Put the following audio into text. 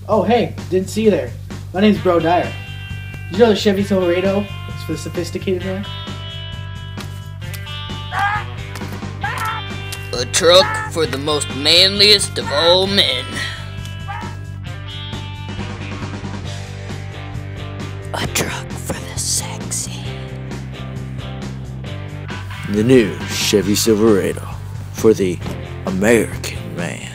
Oh, hey, didn't see you there. My name's Bro Dyer. Did you know the Chevy Silverado is for the sophisticated man? A truck for the most manliest of all men. A truck for the sexy. The new Chevy Silverado for the American man.